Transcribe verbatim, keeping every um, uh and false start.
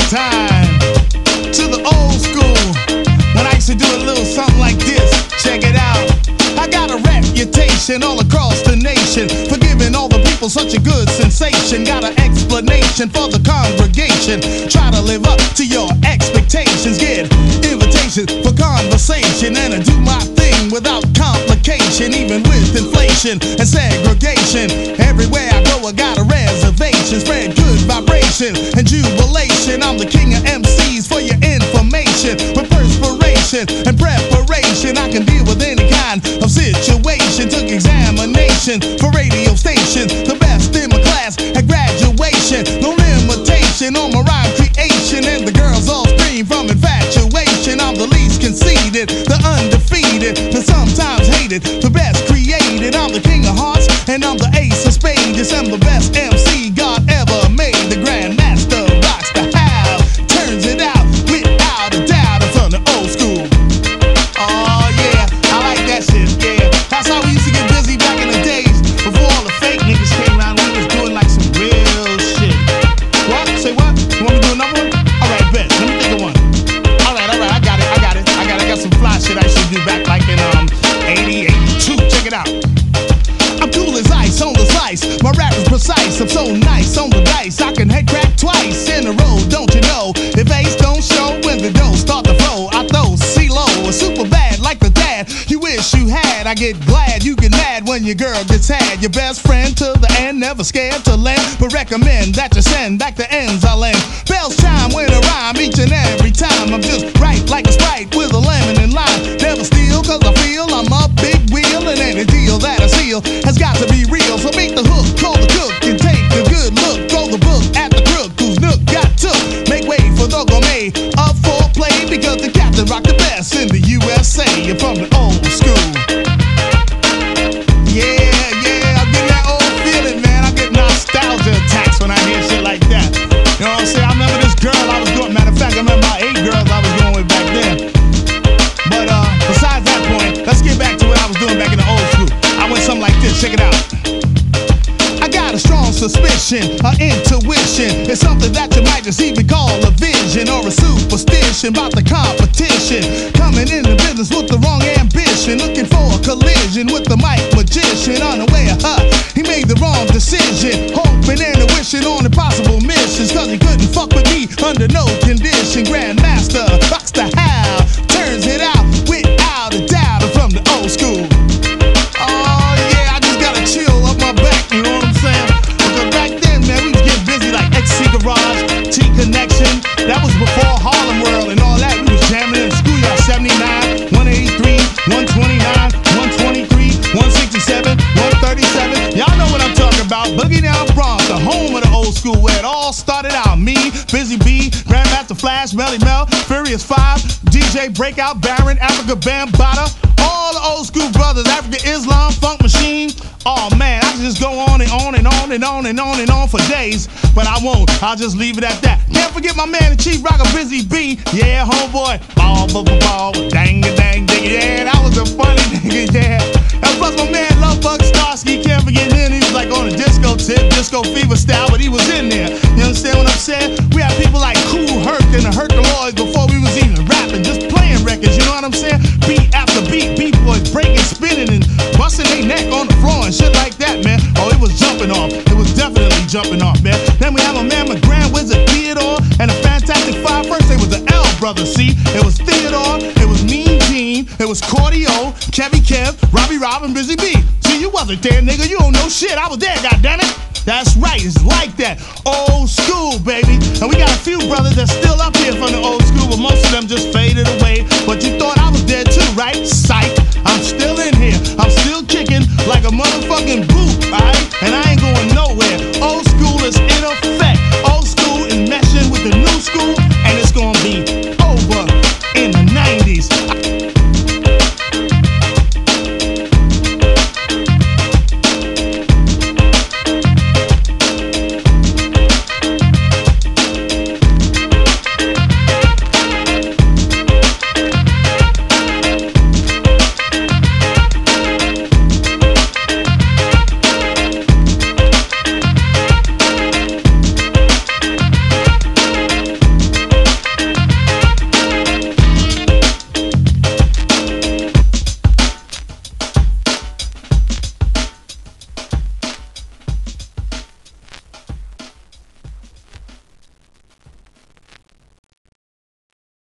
time to the old school when I used to do a little something like this. Check it out. I got a reputation all across the nation for giving all the people such a good sensation. Got an explanation for the congregation. Try to live up to your expectations. Get invitations for conversation, and I do my thing without complication. Even with inflation and segregation, everywhere I go I got a reservation. Spread good vibration and jubilation. I'm the king of M Cs for your information. With perspiration and preparation, I can deal with any kind of situation. Took examination for radio station, the best in my class at graduation. No limitation on my rhyme creation, and the girls all scream from infatuation. I'm the least conceited, the undefeated, the sometimes hated, the best created. I'm the king of hearts and I'm the ace of spades. Yes, I'm the best M C God ever made. The Grandmaster rocks the house, turns it out without a doubt. I'm from the old school. Oh yeah, I like that shit, yeah. That's how we used to get busy back in the days before all the fake niggas came around. We was doing like some real shit. What? Say what? You want me to do another one? Alright, bet. Let me think of one. Alright, alright, I got it, I got it, I got it. I got some fly shit I should do back like in um eighty, eighty-two. Check it out. I'm cool as ice on the slice. My rap is precise. I'm so nice on the dice. I can head crack twice in a row. Don't you know? If ace don't show when the dough start to flow, I throw C-Lo, a super bad like the dad you wish you had. I get glad you get mad when your girl gets had. Your best friend to the end, never scared to lend, but recommend that you send back the ends I lend. Bells chime when I rhyme each and every time. I'm just right like a Sprite with a lemon and lime. Never steal cause I feel I'm a big wheel, and any deal that I seal has got to be real. So make the hook, call the cook, and take a good look. Throw the book at the crook whose nook got took. Make way for the gourmet of foreplay, because the captain rock the best in the U S A. You're from the old school. Yeah, yeah, I'm getting that old feeling, man. I get nostalgia attacks when I hear shit like that. You know what I'm saying? I remember this girl I was doing. Matter of fact, I remember about eight girls I was going with back then. But uh, besides that point, let's get back to what I was doing back in the old school. I went something like this. Check it out. I got a strong suspicion, an intuition. It's something that you might just even call a vision or a superstition about the competition. Coming in the business with the wrong ambition, looking for a collision with the mic magician. Unaware, huh? He made the wrong decision, hoping and wishing on impossible missions, cause he couldn't fuck with me under no condition. Grandmaster rocks the house, turns it out without a doubt. I'm from the old school. Oh yeah, I just gotta chill up my back, you know what I'm saying? Because back then, man, we was getting busy like X C Garage, T-Connection. That was before Harlem World and all that. We was jamming in the schoolyard. Seventy-nine, one eighty-three, one twenty-nine, one twenty-three, one sixty-seven, one thirty-seven. Y'all know what I'm talking about. Boogie Down Bronx, the home of the old school, where it all started out. Me, Busy B, Grandmaster Flash, Melly Mel, Furious Five, D J Breakout, Baron, Africa Bambaataa, all the old school brothers, Africa Islam, Funk Machine. Oh man, I can just go on and on and on and on and on and on for days, but I won't. I'll just leave it at that. Can't forget my man, the Chief Rocker, Busy B. Yeah, homeboy. Ball, ball, ball, ball, dang, dang, dang. Yeah, that was a funny nigga. Yeah. And plus my man, Love Bug Starsky. Can't forget him. He was like on a disco tip, disco fever style, but he was in there. You understand what I'm saying? We had people like Cool Herc and the Herculoids before we was even rapping, just playing records. You know what I'm saying? Beat after beat, beat boys breaking, spinning, and busting their neck on the floor and shit like that, man. Oh, it was jumping off. It was definitely jumping off, man. Then we have a man with Grand Wizard Theodore and a Fantastic Five. First, they was the L brothers, see? It was Theodore, it was Mean Gene, it was Cordio, Kevy Kev, Robbie Rob, and Busy B. See, you wasn't there, nigga. You don't know shit. I was there, goddammit. That's right, it's like that. Old school, baby. And we got a few brothers that's still up here from the old school, but most of them just faded away. But you thought I was dead too, right? Psych. I'm still in here. I'm still kicking like a motherfucker.